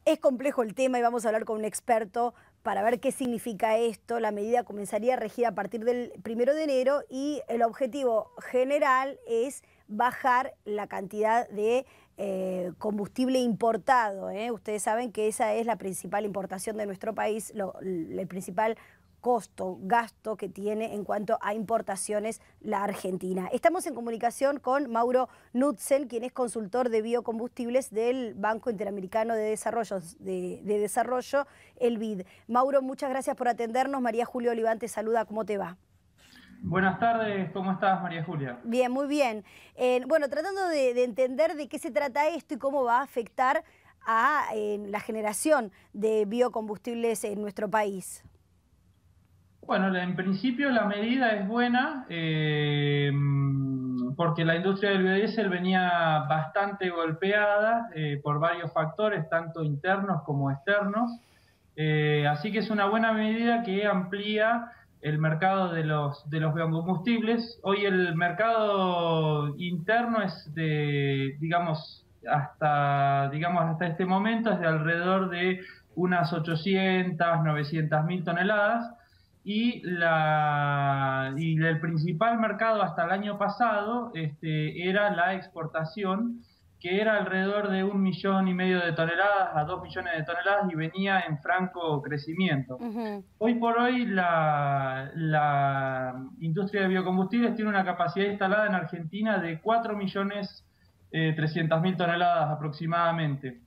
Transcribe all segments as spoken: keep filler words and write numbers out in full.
Es complejo el tema y vamos a hablar con un experto para ver qué significa esto. La medida comenzaría a regir a partir del primero de enero y el objetivo general es bajar la cantidad de eh, combustible importado, ¿eh? Ustedes saben que esa es la principal importación de nuestro país, lo, el principal costo, gasto que tiene en cuanto a importaciones la Argentina. Estamos en comunicación con Mauro Nutzen, quien es consultor de biocombustibles del Banco Interamericano de Desarrollo, de, de Desarrollo, el B I D. Mauro, muchas gracias por atendernos. María Julia Oliván te saluda. ¿Cómo te va? Buenas tardes, ¿cómo estás, María Julia? Bien, muy bien. Eh, bueno, tratando de, de entender de qué se trata esto y cómo va a afectar a eh, la generación de biocombustibles en nuestro país. Bueno, en principio la medida es buena eh, porque la industria del biodiesel venía bastante golpeada eh, por varios factores, tanto internos como externos. Eh, así que es una buena medida que amplía el mercado de los, de los biocombustibles. Hoy el mercado interno es de, digamos, hasta, digamos, hasta este momento es de alrededor de unas ochocientas, novecientas mil toneladas. Y, la, y el principal mercado hasta el año pasado este, era la exportación, que era alrededor de un millón y medio de toneladas a dos millones de toneladas y venía en franco crecimiento. Uh-huh. Hoy por hoy la, la industria de biocombustibles tiene una capacidad instalada en Argentina de cuatro millones trescientas mil toneladas aproximadamente.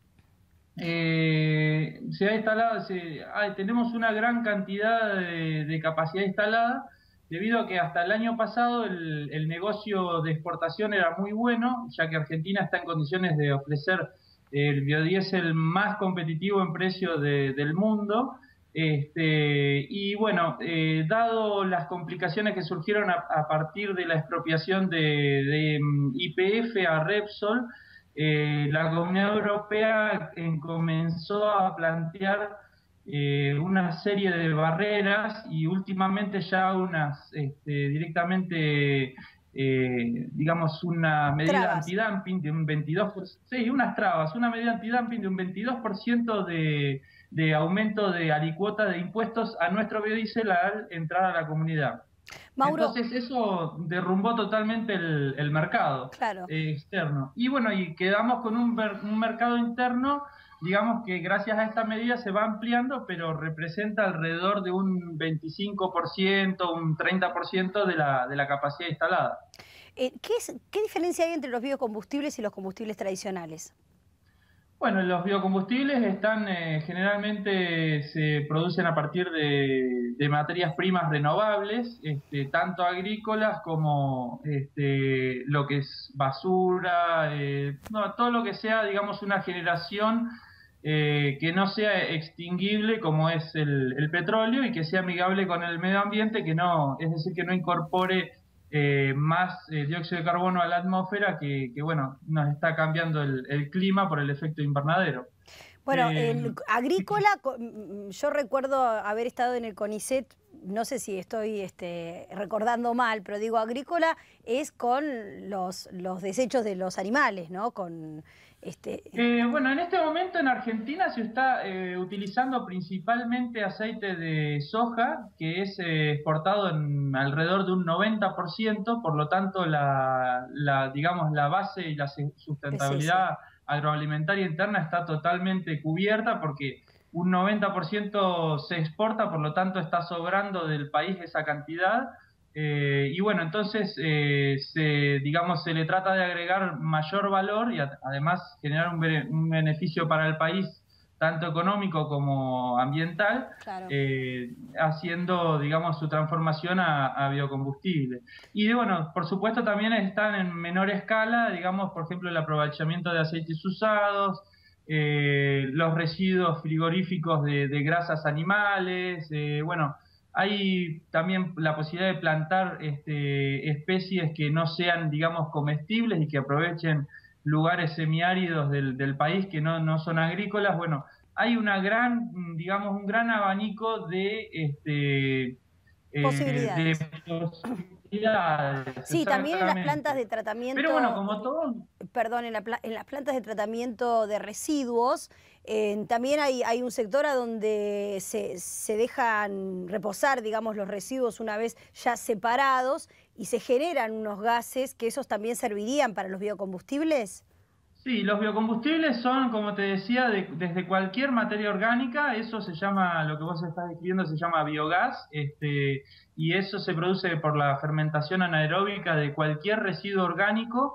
Eh, se ha instalado, se, hay, tenemos una gran cantidad de, de capacidad instalada debido a que hasta el año pasado el, el negocio de exportación era muy bueno, ya que Argentina está en condiciones de ofrecer el biodiesel más competitivo en precio de, del mundo. Este, y bueno, eh, dado las complicaciones que surgieron a, a partir de la expropiación de, de Y P F a Repsol, Eh, la Comunidad Europea eh, comenzó a plantear eh, una serie de barreras y últimamente ya unas este, directamente, eh, digamos, una medida Trabas. antidumping de un veintidós por ciento, sí, unas trabas, una medida antidumping de un veintidós por ciento de, de aumento de alicuota de impuestos a nuestro biodiesel al entrar a la comunidad. Mauro, Entonces eso derrumbó totalmente el, el mercado claro. eh, externo. Y bueno, y quedamos con un, un mercado interno, digamos que gracias a esta medida se va ampliando, pero representa alrededor de un veinticinco por ciento, un treinta por ciento de la, de la capacidad instalada. Eh, ¿qué es, qué diferencia hay entre los biocombustibles y los combustibles tradicionales? Bueno, los biocombustibles están eh, generalmente se producen a partir de, de materias primas renovables, este, tanto agrícolas como este, lo que es basura, eh, no, todo lo que sea, digamos, una generación eh, que no sea extinguible como es el, el petróleo y que sea amigable con el medio ambiente, que no, es decir, que no incorpore Eh, más eh, dióxido de carbono a la atmósfera que, que bueno, nos está cambiando el, el clima por el efecto invernadero. Bueno, Eh, el agrícola, yo recuerdo haber estado en el CONICET, no sé si estoy este, recordando mal, pero digo, agrícola es con los, los desechos de los animales, ¿no? Con, este... eh, bueno, en este momento en Argentina se está eh, utilizando principalmente aceite de soja, que es eh, exportado en alrededor de un noventa por ciento, por lo tanto la, la, digamos, la base y la Sí, sí. sustentabilidad agroalimentaria interna está totalmente cubierta porque un noventa por ciento se exporta, por lo tanto está sobrando del país esa cantidad. Eh, y bueno, entonces eh, se, digamos, se le trata de agregar mayor valor y a, además generar un, bene, un beneficio para el país, tanto económico como ambiental, Claro. eh, haciendo, digamos, su transformación a, a biocombustible. Y bueno, por supuesto también están en menor escala, digamos, por ejemplo, el aprovechamiento de aceites usados, eh, los residuos frigoríficos de, de grasas animales, eh, bueno, hay también la posibilidad de plantar este, especies que no sean, digamos, comestibles y que aprovechen lugares semiáridos del, del país que no, no son agrícolas. Bueno, hay una gran, digamos, un gran abanico de, este, eh, de Posibilidades. localidades, Sí, también en las plantas exactamente. de Pero bueno, tratamiento, como todo, perdón, en, la pla- en las plantas de tratamiento de residuos, eh, también hay, hay un sector a donde se, se dejan reposar, digamos, los residuos una vez ya separados y se generan unos gases que esos también servirían para los biocombustibles. sí, los biocombustibles son, como te decía, de- desde cualquier materia orgánica, eso se llama, lo que vos estás describiendo se llama biogás, este, y eso se produce por la fermentación anaeróbica de cualquier residuo orgánico,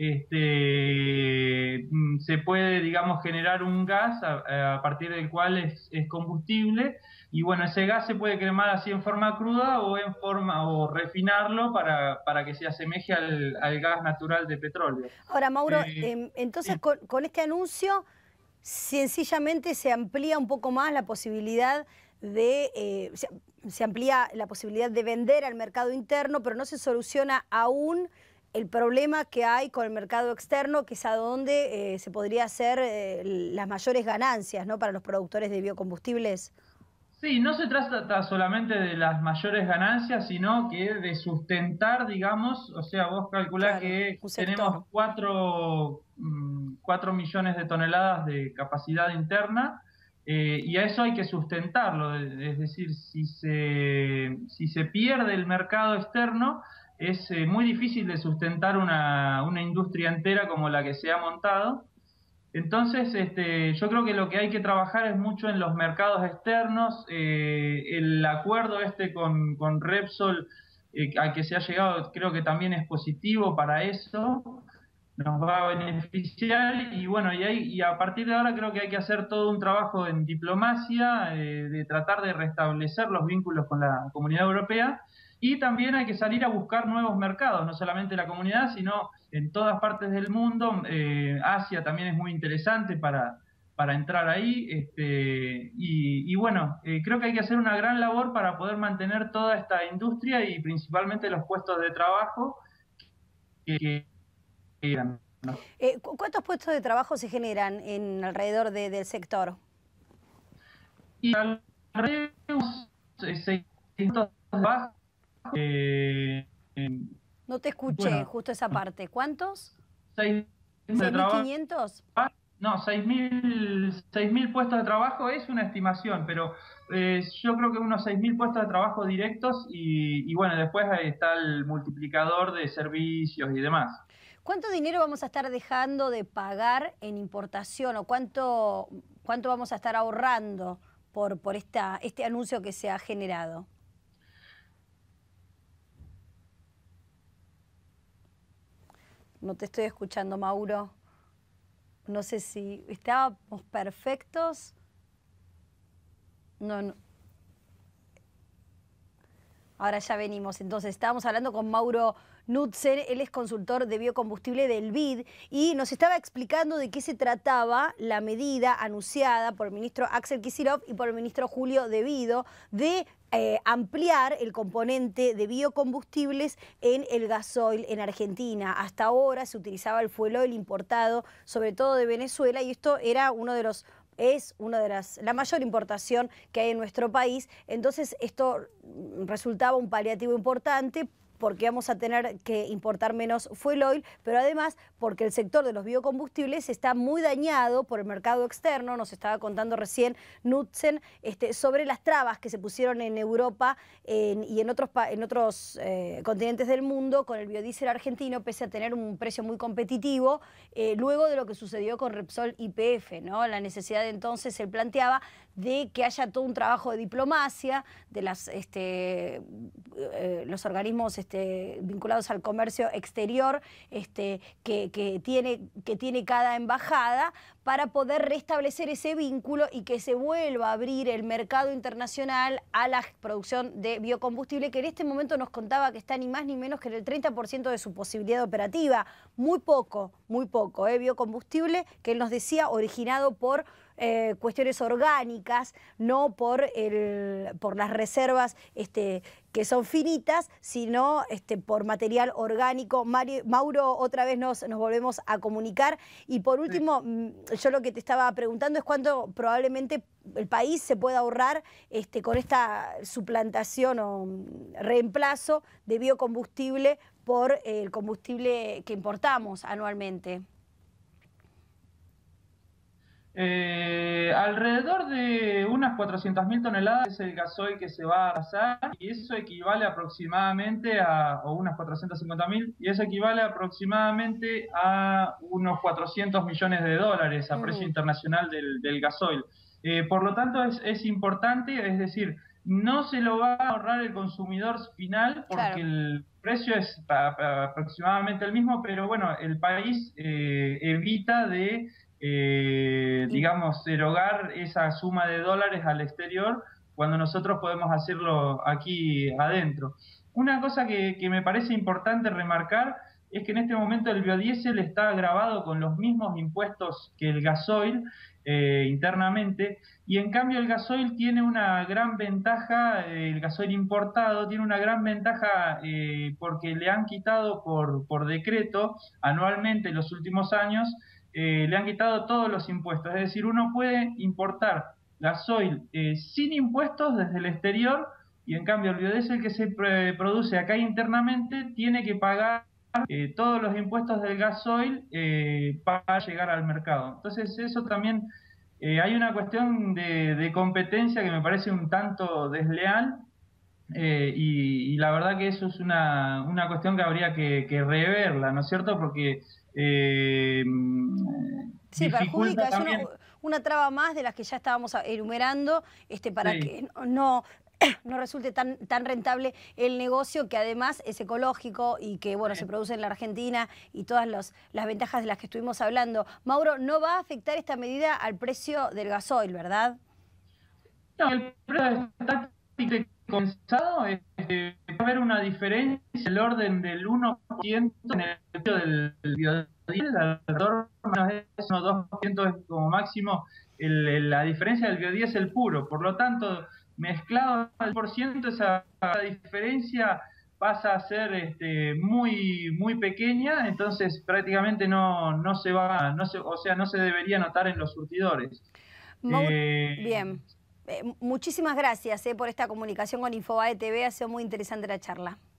este, mm, se puede, digamos, generar un gas a, a partir del cual es, es combustible, y bueno, ese gas se puede cremar así en forma cruda o en forma, o refinarlo para, para que se asemeje al, al gas natural de petróleo. Ahora, Mauro, Eh, em, entonces sí. con, con este anuncio sencillamente se amplía un poco más la posibilidad de, eh, se, se amplía la posibilidad de vender al mercado interno, pero no se soluciona aún el problema que hay con el mercado externo, que es a donde eh, se podría hacer eh, las mayores ganancias, ¿no?, para los productores de biocombustibles. Sí, no se trata solamente de las mayores ganancias, sino que de sustentar, digamos, o sea, vos calculás Claro, que un sector. tenemos cuatro, mm, cuatro millones de toneladas de capacidad interna, eh, y a eso hay que sustentarlo, es decir, si se, si se pierde el mercado externo, es eh, muy difícil de sustentar una, una industria entera como la que se ha montado. Entonces, este, yo creo que lo que hay que trabajar es mucho en los mercados externos. Eh, el acuerdo este con, con Repsol, eh, al que se ha llegado, creo que también es positivo para eso, nos va a beneficiar. Y bueno, y, hay, y a partir de ahora creo que hay que hacer todo un trabajo en diplomacia, eh, de tratar de restablecer los vínculos con la Comunidad Europea. Y también hay que salir a buscar nuevos mercados, no solamente la comunidad, sino en todas partes del mundo. Eh, Asia también es muy interesante para, para entrar ahí. Este, y, y bueno, eh, creo que hay que hacer una gran labor para poder mantener toda esta industria y principalmente los puestos de trabajo que, que quedan, ¿no? Eh, ¿cu- ¿Cuántos puestos de trabajo se generan en alrededor de- del sector? Y alrededor de unos seiscientos trabajos, eh, No te escuché bueno, justo esa parte. ¿Cuántos? seis de ¿seis mil trabajo. quinientos? No, seis mil puestos de trabajo es una estimación, pero eh, yo creo que unos seis mil puestos de trabajo directos y, y bueno, después ahí está el multiplicador de servicios y demás. ¿Cuánto dinero vamos a estar dejando de pagar en importación o cuánto, cuánto vamos a estar ahorrando por, por esta, este anuncio que se ha generado? No te estoy escuchando, Mauro. No sé si estábamos perfectos. No, no. Ahora ya venimos. Entonces, estábamos hablando con Mauro Nutzen, él es consultor de biocombustible del B I D y nos estaba explicando de qué se trataba la medida anunciada por el ministro Axel Kicillof y por el ministro Julio De Vido de eh, ampliar el componente de biocombustibles en el gasoil en Argentina. Hasta ahora se utilizaba el fuel oil importado, sobre todo de Venezuela, y esto era uno de los es una de las, la mayor importación que hay en nuestro país. Entonces esto resultaba un paliativo importante porque vamos a tener que importar menos fuel oil, pero además porque el sector de los biocombustibles está muy dañado por el mercado externo. Nos estaba contando recién Nutzen este, sobre las trabas que se pusieron en Europa en, y en otros, en otros eh, continentes del mundo con el biodiesel argentino, pese a tener un precio muy competitivo, eh, luego de lo que sucedió con Repsol y P F, ¿no? La necesidad de entonces, él planteaba, de que haya todo un trabajo de diplomacia de las, este, eh, los organismos este, vinculados al comercio exterior este, que, que, tiene, que tiene cada embajada para poder restablecer ese vínculo y que se vuelva a abrir el mercado internacional a la producción de biocombustible, que en este momento nos contaba que está ni más ni menos que en el treinta por ciento de su posibilidad operativa. Muy poco, muy poco, ¿eh? Biocombustible que él nos decía originado por eh, cuestiones orgánicas, no por, el, por las reservas este, que son finitas, sino este, por material orgánico. Mari, Mauro, otra vez nos, nos volvemos a comunicar. Y por último, sí. yo lo que te estaba preguntando es cuánto probablemente el país se puede ahorrar este, con esta suplantación o reemplazo de biocombustible por el combustible que importamos anualmente. Eh, alrededor de unas cuatrocientas mil toneladas es el gasoil que se va a arrasar, y eso equivale aproximadamente a, o unas cuatrocientas cincuenta mil, y eso equivale aproximadamente a unos cuatrocientos millones de dólares a precio mm. internacional del, del gasoil. Eh, por lo tanto, es, es importante, es decir, no se lo va a ahorrar el consumidor final porque claro. el precio es pa, pa, aproximadamente el mismo, pero bueno, el país eh, evita de... Eh, digamos, erogar esa suma de dólares al exterior cuando nosotros podemos hacerlo aquí adentro. Una cosa que, que me parece importante remarcar es que en este momento el biodiesel está grabado con los mismos impuestos que el gasoil eh, internamente, y en cambio el gasoil tiene una gran ventaja, eh, el gasoil importado tiene una gran ventaja eh, porque le han quitado por, por decreto anualmente en los últimos años. Eh, le han quitado todos los impuestos, es decir, uno puede importar gasoil eh, sin impuestos desde el exterior, y en cambio el biodiesel que se produce acá internamente tiene que pagar eh, todos los impuestos del gasoil eh, para llegar al mercado. Entonces eso también, eh, hay una cuestión de, de competencia que me parece un tanto desleal, eh, y, y la verdad que eso es una, una cuestión que habría que, que reverla, ¿no es cierto? Porque... Eh, Sí, perjudica, es una, una traba más de las que ya estábamos enumerando, este, para sí. que no, no resulte tan, tan rentable el negocio, que además es ecológico y que bueno, sí. se produce en la Argentina, y todas los, las ventajas de las que estuvimos hablando. Mauro, no va a afectar esta medida al precio del gasoil, ¿verdad? No, el precio está comenzado, este, va a haber una diferencia del orden del uno por ciento en el precio del, del biodiesel, alrededor de uno o dos por ciento es como máximo el, el, la diferencia del biodiesel puro. Por lo tanto, mezclado al por ciento, esa diferencia pasa a ser este, muy muy pequeña, entonces prácticamente no, no se va, no se, o sea, no se debería notar en los surtidores. Mauro, eh, bien. Eh, muchísimas gracias eh, por esta comunicación con Infobae T V, ha sido muy interesante la charla.